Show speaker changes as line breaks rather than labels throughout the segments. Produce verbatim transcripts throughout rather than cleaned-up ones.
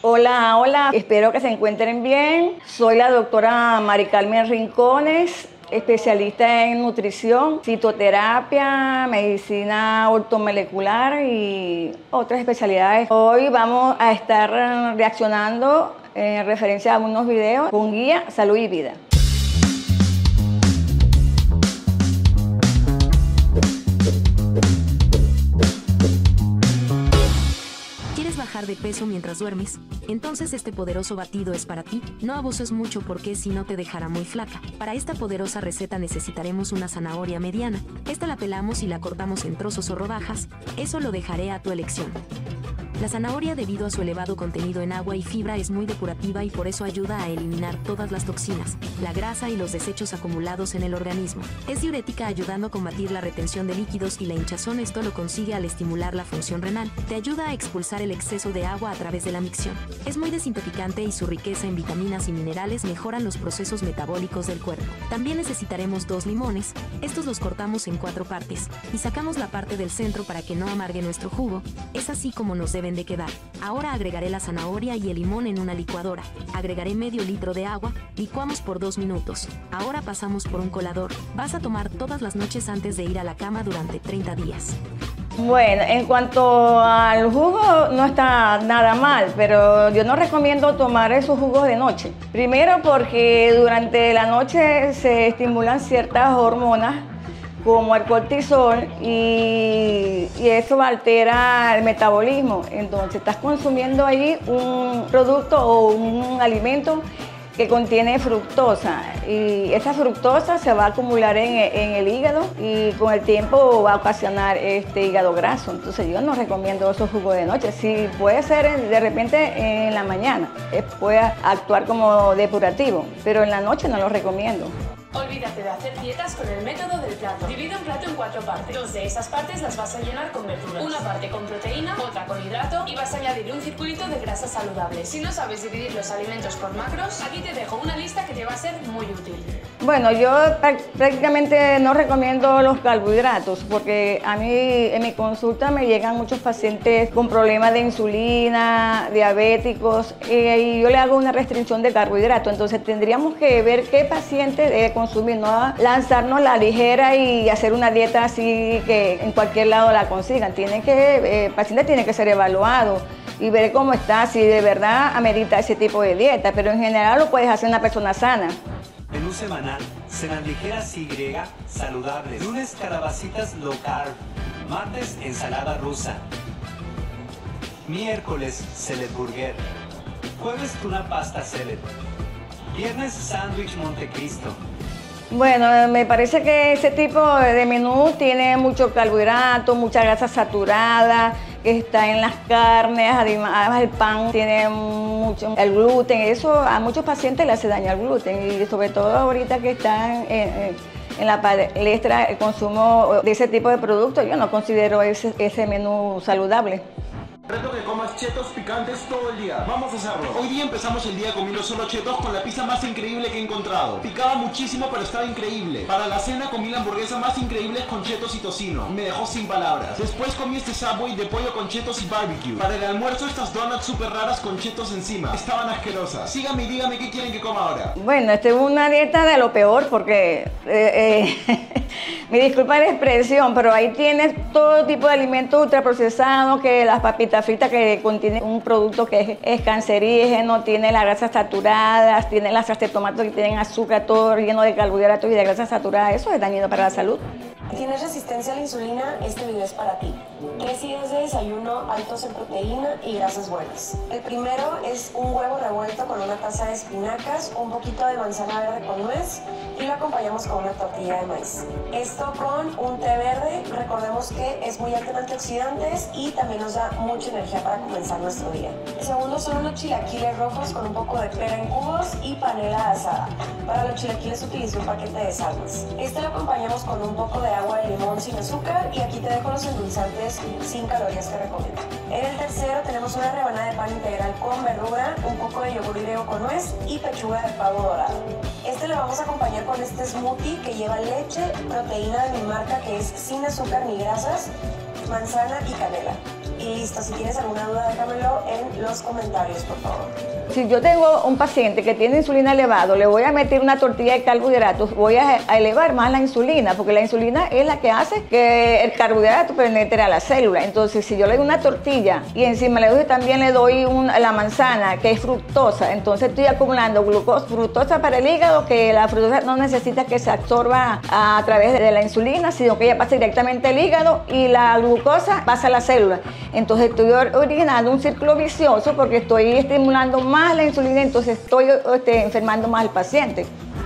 Hola, hola, espero que se encuentren bien. Soy la doctora Mari Carmen Rincones, especialista en nutrición, fitoterapia, medicina ortomolecular y otras especialidades. Hoy vamos a estar reaccionando en referencia a unos videos con guía Salud y Vida.
¿Quieres bajar de peso mientras duermes? Entonces este poderoso batido es para ti. No abuses mucho porque si no te dejará muy flaca. Para esta poderosa receta necesitaremos una zanahoria mediana. Esta la pelamos y la cortamos en trozos o rodajas. Eso lo dejaré a tu elección. La zanahoria, debido a su elevado contenido en agua y fibra, es muy depurativa y por eso ayuda a eliminar todas las toxinas, la grasa y los desechos acumulados en el organismo. Es diurética, ayudando a combatir la retención de líquidos y la hinchazón. Esto lo consigue al estimular la función renal. Te ayuda a expulsar el exceso de agua a través de la micción. Es muy desintoxicante y su riqueza en vitaminas y minerales mejoran los procesos metabólicos del cuerpo. También necesitaremos dos limones. Estos los cortamos en cuatro partes y sacamos la parte del centro para que no amargue nuestro jugo. Es así como nos deben de quedar. Ahora agregaré la zanahoria y el limón en una licuadora. Agregaré medio litro de agua, licuamos por dos minutos. Ahora pasamos por un colador. Vas a tomar todas las noches antes de ir a la cama durante treinta días.
Bueno, en cuanto al jugo no está nada mal, pero yo no recomiendo tomar esos jugos de noche. Primero porque durante la noche se estimulan ciertas hormonas como el cortisol y, y eso altera el metabolismo. Entonces estás consumiendo ahí un producto o un alimento que contiene fructosa y esa fructosa se va a acumular en, en el hígado y con el tiempo va a ocasionar este hígado graso. Entonces yo no recomiendo esos jugos de noche. Si puede ser de repente en la mañana, puede actuar como depurativo, pero en la noche no lo recomiendo.
Olvídate de hacer dietas con el método del plato. Divide un plato en cuatro partes. Dos de esas partes las vas a llenar con verduras. Una parte con proteína, otra con hidrato y vas a añadir un circulito de grasas saludables. Si no sabes dividir los alimentos por macros, aquí te dejo una lista que te va a ser muy útil.
Bueno, yo prácticamente no recomiendo los carbohidratos porque a mí en mi consulta me llegan muchos pacientes con problemas de insulina, diabéticos, y yo le hago una restricción de carbohidratos. Entonces tendríamos que ver qué paciente debe consumir, no lanzarnos la ligera y hacer una dieta así que en cualquier lado la consigan. Tiene que, eh, el paciente tiene que ser evaluado y ver cómo está, si de verdad amerita ese tipo de dieta, pero en general lo puedes hacer una persona sana.
Menú semanal, cenas ligeras Y, saludables. Lunes, calabacitas low carb. Martes, ensalada rusa. Miércoles, Celed Burger. Jueves, tuna pasta Celed. Viernes, sándwich Montecristo.
Bueno, me parece que ese tipo de menú tiene mucho carbohidrato, mucha grasa saturada, que está en las carnes, además el pan tiene mucho, el gluten, eso a muchos pacientes le hace daño al gluten y sobre todo ahorita que están en, en la palestra el consumo de ese tipo de productos, yo no considero ese, ese menú saludable.
Reto que comas chetos picantes todo el día. Vamos a hacerlo. Hoy día empezamos el día comiendo solo chetos con la pizza más increíble que he encontrado. Picaba muchísimo pero estaba increíble. Para la cena comí la hamburguesa más increíble con chetos y tocino. Me dejó sin palabras. Después comí este Subway de pollo con chetos y barbecue. Para el almuerzo estas donuts súper raras con chetos encima. Estaban asquerosas. Síganme y díganme qué quieren que coma ahora.
Bueno, esta es una dieta de lo peor porque... Eh, eh, me disculpa la expresión, pero ahí tienes todo tipo de alimentos ultraprocesados, que las papitas fritas que contienen un producto que es, es cancerígeno, tiene las grasas saturadas, tiene las salsas de tomate que tienen azúcar, todo lleno de carbohidratos y de grasas saturadas. Eso es dañino para la salud.
Si tienes resistencia a la insulina, este video es para ti. Tres días de desayuno altos en proteína y grasas buenas. El primero es un huevo revuelto con una taza de espinacas, un poquito de manzana verde con nuez y lo acompañamos con una tortilla de maíz. Esto con un té verde, recordemos que es muy alto en antioxidantes y también nos da mucha energía para comenzar nuestro día. El segundo son unos chilaquiles rojos con un poco de pera en cubos y panela asada. Para los chilaquiles utilicé un paquete de salmas. Este lo acompañamos con un poco de agua de limón sin azúcar y aquí te dejo los endulzantes sin calorías que recomiendo. En el tercero tenemos una rebanada de pan integral con verdura, un poco de yogur griego con nuez y pechuga de pavo dorado. Este lo vamos a acompañar con este smoothie que lleva leche, proteína de mi marca que es sin azúcar ni grasas, manzana y canela. y listo. Si tienes alguna duda, déjamelo en los comentarios, por favor.
Si yo tengo un paciente que tiene insulina elevado, le voy a meter una tortilla de carbohidratos, voy a, a elevar más la insulina, porque la insulina es la que hace que el carbohidrato penetre a la célula. Entonces, si yo le doy una tortilla y encima le doy, también le doy un, la manzana, que es fructosa, entonces estoy acumulando glucosa, fructosa para el hígado, que la fructosa no necesita que se absorba a, a través de la insulina, sino que ella pasa directamente al hígado y la glucosa pasa a la célula. Entonces estoy originando un círculo vicioso porque estoy estimulando más la insulina, entonces estoy este, enfermando más al paciente.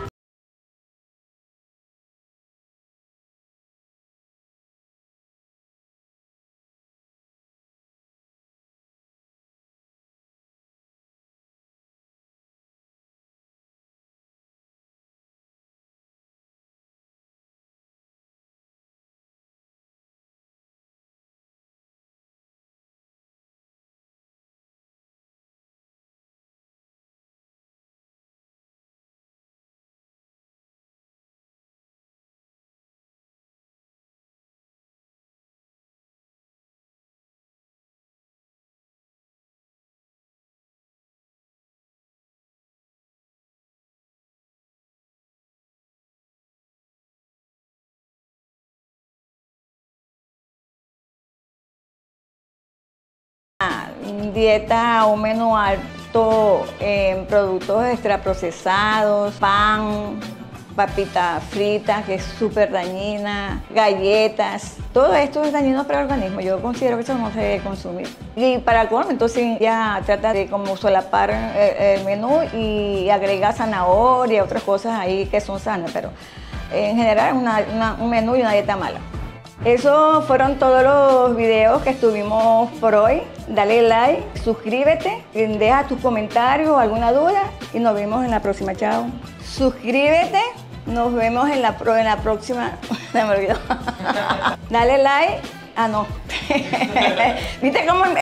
Dieta o menú alto en productos extraprocesados, pan, papita frita, que es súper dañina, galletas, todo esto es dañino para el organismo. Yo considero que eso no se debe consumir. Y para colmo, entonces ya trata de como solapar el, el menú y agrega zanahoria y otras cosas ahí que son sanas, pero en general es una, una, un menú y una dieta mala. Esos fueron todos los videos que estuvimos por hoy. Dale like, suscríbete, deja tus comentarios o alguna duda y nos vemos en la próxima. Chao. Suscríbete, nos vemos en la, pro, en la próxima. Se me olvidó. Dale like. Ah, no. ¿Viste cómo